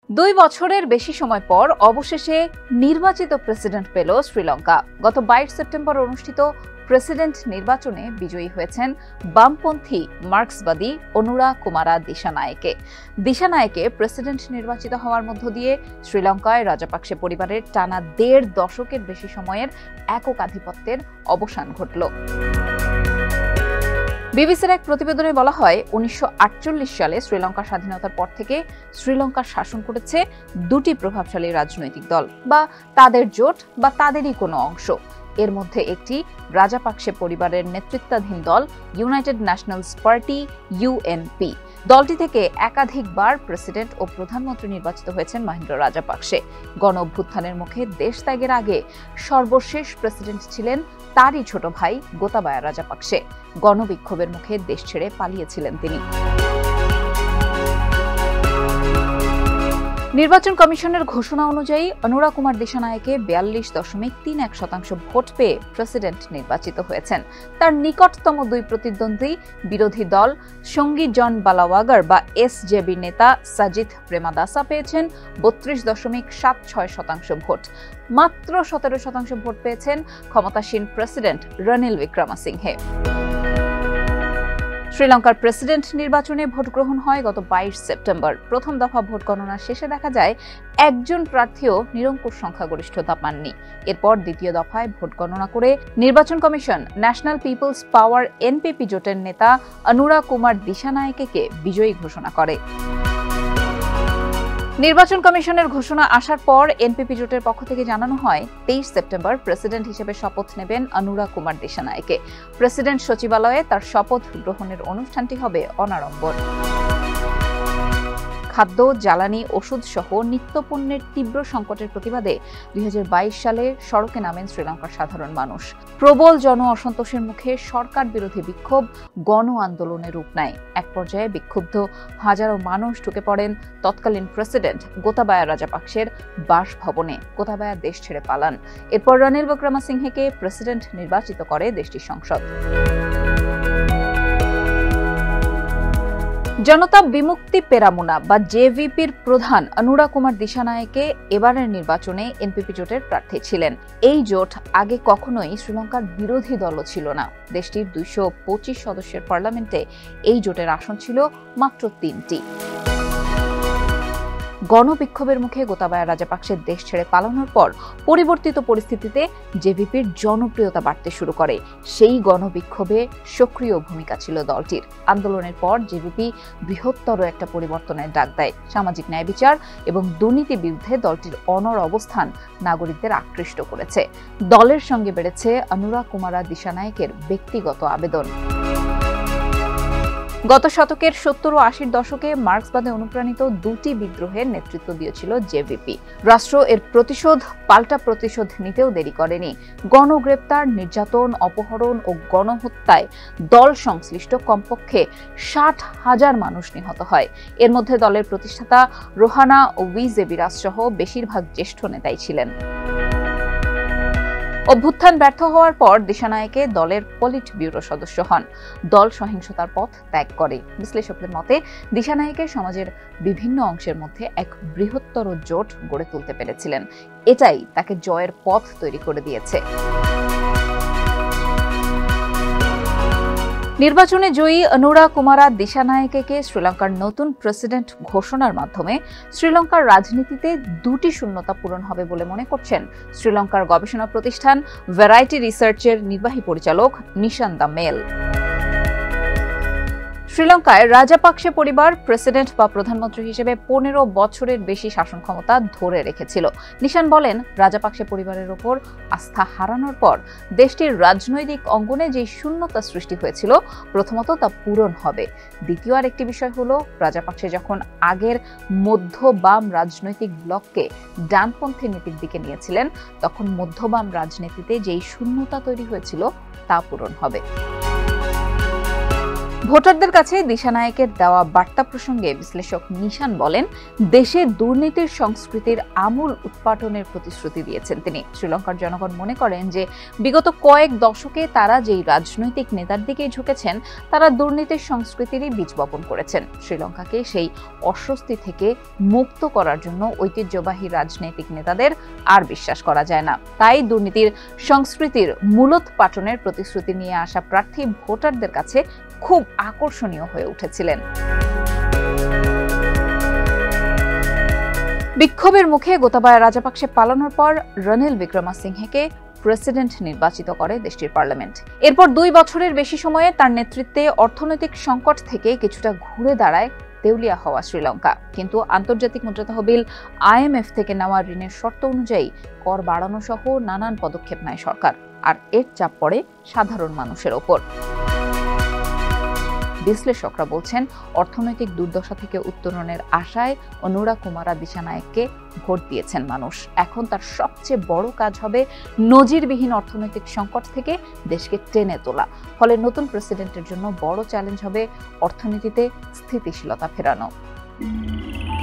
2 বছরের বেশি সময় পর অবশেষে নির্বাচিত প্রেসিডেন্ট পেল শ্রীলঙ্কা। গত 22 সেপ্টেম্বর অনুষ্ঠিত প্রেসিডেন্ট নির্বাচনে বিজয়ী হয়েছেন বামপন্থী মার্ক্সবাদী অনুরা কুমারা দিশানায়েকে। দিশানায়েকে প্রেসিডেন্ট নির্বাচিত হওয়ার মধ্য দিয়ে শ্রীলঙ্কায় রাজাপাকসে পরিবারের টানা 1.5 দশকের বেশি সময়ের একক আধিপত্যের অবসান ঘটল। বিবিসির এক প্রতিবেদনে বলা হয়, 1948 সালে শ্রীলঙ্কার স্বাধীনতার পর থেকে শ্রীলঙ্কার শাসন করেছে দুটি প্রভাবশালী রাজনৈতিক দল বা তাদের জোট বা তাদেরই কোনো অংশ। এর মধ্যে একটি রাজাপাকসে পরিবারের নেতৃত্বাধীন দল ইউনাইটেড ন্যাশনালস পার্টি ইউএনপি। দলটি থেকে একাধিকবার প্রেসিডেন্ট ও প্রধানমন্ত্রী নির্বাচিত হয়েছেন মহিন্দ্র রাজাপাকসে। গণ অভ্যুত্থানের মুখে দেশ ত্যাগের আগে সর্বশেষ প্রেসিডেন্ট ছিলেন তারই ছোট ভাই গোতাবায়া রাজাপাকসে। গণবিক্ষোভের মুখে দেশ ছেড়ে পালিয়েছিলেন তিনি। নির্বাচন কমিশনের ঘোষণা অনুযায়ী অনুরা কুমার দিশানায়েকে 42.31% ভোট পেয়ে প্রেসিডেন্ট নির্বাচিত হয়েছেন। তার নিকটতম দুই প্রতিদ্বন্দ্বী বিরোধী দল সঙ্গী জন বালাওয়াগার বা এসজেবি নেতা সাজিথ প্রেমাদাসা পেয়েছেন 32.76% ভোট। মাত্র 17% ভোট পেয়েছেন ক্ষমতাসীন প্রেসিডেন্ট রনিল উইক্রমাসিংহে। শ্রীলঙ্কার প্রেসিডেন্ট নির্বাচনে ভোট গ্রহণ হয় গত 22 সেপ্টেম্বর। প্রথম দফা ভোট গণনা শেষে দেখা যায় একজন প্রার্থীও নিরঙ্কুশ সংখ্যাগরিষ্ঠতা পাননি। এরপর দ্বিতীয় দফায় ভোট গণনা করে নির্বাচন কমিশন ন্যাশনাল পিপলস পাওয়ার এনপিপি জোটের নেতা অনুরা কুমার দিশানায়েকে বিজয়ী ঘোষণা করে। নির্বাচন কমিশনের ঘোষণা আসার পর এনপিপি জোটের পক্ষ থেকে জানানো হয়, 23 সেপ্টেম্বর প্রেসিডেন্ট হিসেবে শপথ নেবেন অনুরা কুমার দিশানায়েকে। প্রেসিডেন্ট সচিবালয়ে তার শপথ গ্রহণের অনুষ্ঠানটি হবে অনাড়ম্বর। খাদ্য, জ্বালানি, ওষুধ সহ নিত্যপণ্যের তীব্র সংকটের প্রতিবাদে 2022 সালে সড়কে নামেন শ্রীলঙ্কার সাধারণ মানুষ। প্রবল জন অসন্তোষের মুখে সরকার বিরোধী বিক্ষোভ গণ আন্দোলনের রূপ নেয়। এক পর্যায়ে বিক্ষুব্ধ হাজারো মানুষ ঢুকে পড়েন তৎকালীন প্রেসিডেন্ট গোতাবায়া রাজাপাকসের বাসভবনে। গোতাবায়া দেশ ছেড়ে পালান। এরপর রনিল উইক্রমাসিংহেকে প্রেসিডেন্ট নির্বাচিত করে দেশটির সংসদ। জনতা বিমুক্তি পেরামুনা বা জেভিপির প্রধান অনুরা কুমার দিশানায়েকে এবারের নির্বাচনে এনপিপি জোটের প্রার্থী ছিলেন। এই জোট আগে কখনোই শ্রীলঙ্কার বিরোধী দলও ছিল না। দেশটির 225 সদস্যের পার্লামেন্টে এই জোটের আসন ছিল মাত্র 3টি। গণবিক্ষোভের মুখে গোতাবায়া রাজাপাকসের দেশ ছেড়ে পালানোর পর পরিবর্তিত পরিস্থিতিতে জেভিপির জনপ্রিয়তা বাড়তে শুরু করে। সেই গণবিক্ষোভে সক্রিয় ভূমিকা ছিল দলটির। আন্দোলনের পর জেভিপি বৃহত্তর একটা পরিবর্তনের ডাক দেয়। সামাজিক ন্যায় বিচার এবং দুর্নীতির বিরুদ্ধে দলটির অনড় অবস্থান নাগরিকদের আকৃষ্ট করেছে। দলের সঙ্গে বেড়েছে অনুরা কুমারা দিশানায়েকের ব্যক্তিগত আবেদন। গত শতকের 70 ও 80 দশকে মার্ক্সবাদে অনুপ্রাণিত দুটি বিদ্রোহের নেতৃত্ব দিয়েছিল জেভিপি। রাষ্ট্র এর পাল্টা প্রতিশোধ নিতেও দেরি করেনি। গণগ্রেপ্তার, নির্যাতন, অপহরণ ও গণহত্যায় দল সংশ্লিষ্ট কমপক্ষে 60,000 মানুষ নিহত হয়। এর মধ্যে দলের প্রতিষ্ঠাতা রোহানা ও উইজেবিরাস সহ বেশিরভাগ জ্যেষ্ঠ নেতাই ছিলেন। অভ্যুত্থান ব্যর্থ হওয়ার পর দিশানায়েকে দলের পলিট ব্যুরো সদস্য হন। দল সহিংসতার পথ ত্যাগ করে। বিশ্লেষকদের মতে দিশানায়েকে সমাজের বিভিন্ন অংশের মধ্যে এক বৃহত্তর জোট গড়ে তুলতে পেরেছিলেন। এটাই তাকে জয়ের পথ তৈরি করে দিয়েছে। নির্বাচনে জয়ী অনুরা কুমারা দিশানায়েকে শ্রীলঙ্কার নতুন প্রেসিডেন্ট ঘোষণার মাধ্যমে শ্রীলঙ্কার রাজনীতিতে দুটি শূন্যতা পূরণ হবে বলে মনে করছেন শ্রীলঙ্কার গবেষণা প্রতিষ্ঠান ভ্যারাইটি রিসার্চের নির্বাহী পরিচালক নিশান্দা মেল। শ্রীলঙ্কায় রাজাপাকসে পরিবার প্রেসিডেন্ট বা প্রধানমন্ত্রী হিসেবে 15 বছরের বেশি শাসন ক্ষমতা ধরে রেখেছিল। নিশান বলেন, রাজাপাকসে পরিবারের ওপর আস্থা হারানোর পর দেশটির রাজনৈতিক অঙ্গনে যে শূন্যতা সৃষ্টি হয়েছিল, প্রথমত তা পূরণ হবে। দ্বিতীয় আরেকটি বিষয় হলো, রাজাপাকসে যখন আগের মধ্য বাম রাজনৈতিক ব্লককে ডানপন্থী নীতির দিকে নিয়েছিলেন, তখন মধ্য বাম রাজনীতিতে যেই শূন্যতা তৈরি হয়েছিল তা পূরণ হবে। ভোটারদের কাছে দিশানায়কের দেওয়া বার্তা প্রসঙ্গে বিশ্লেষক নিশান বলেন, দেশে দুর্নীতির সংস্কৃতির আমূল উৎপাটনের প্রতিশ্রুতি দিয়েছেন তিনি। শ্রীলঙ্কার জনগণ মনে করেন যে বিগত কয়েক দশকে তারা যেই রাজনৈতিক নেতার দিকেই ঝুঁকেছেন তারা দুর্নীতির সংস্কৃতিরই বীজ বপন করেছেন। শ্রীলঙ্কাকে সেই অস্বস্তি থেকে মুক্ত করার জন্য ঐতিহ্যবাহী রাজনৈতিক নেতাদের আর বিশ্বাস করা যায় না। তাই দুর্নীতির সংস্কৃতির মূলোৎপাটনের প্রতিশ্রুতি নিয়ে আসা প্রার্থী ভোটারদের কাছে খুব আকর্ষণীয় হয়ে উঠেছিলেন। বিক্ষোভের মুখে গোতাবায়া রাজাপাকসে পালানোর পর রনিল বিক্রমাসিংহেকে প্রেসিডেন্ট নির্বাচিত করে দেশটির পার্লামেন্ট। এরপর 2 বছরের বেশি সময়ে তার নেতৃত্বে অর্থনৈতিক সংকট থেকে কিছুটা ঘুরে দাঁড়ায় দেউলিয়া হওয়া শ্রীলঙ্কা। কিন্তু আন্তর্জাতিক মুদ্রা তহবিল IMF থেকে নেওয়া ঋণের শর্ত অনুযায়ী কর বাড়ানো সহ নানান পদক্ষেপ নেয় সরকার, আর এর চাপ পড়ে সাধারণ মানুষের ওপর। বিশ্লেষকরা বলছেন, অর্থনৈতিক দুর্দশা থেকে উত্তরণের আশায় অনুরাকুমারা দিশানায়ককে ভোট দিয়েছেন মানুষ। এখন তার সবচেয়ে বড় কাজ হবে নজিরবিহীন অর্থনৈতিক সংকট থেকে দেশকে টেনে তোলা। ফলে নতুন প্রেসিডেন্টের জন্য বড় চ্যালেঞ্জ হবে অর্থনীতিতে স্থিতিশীলতা ফেরানো।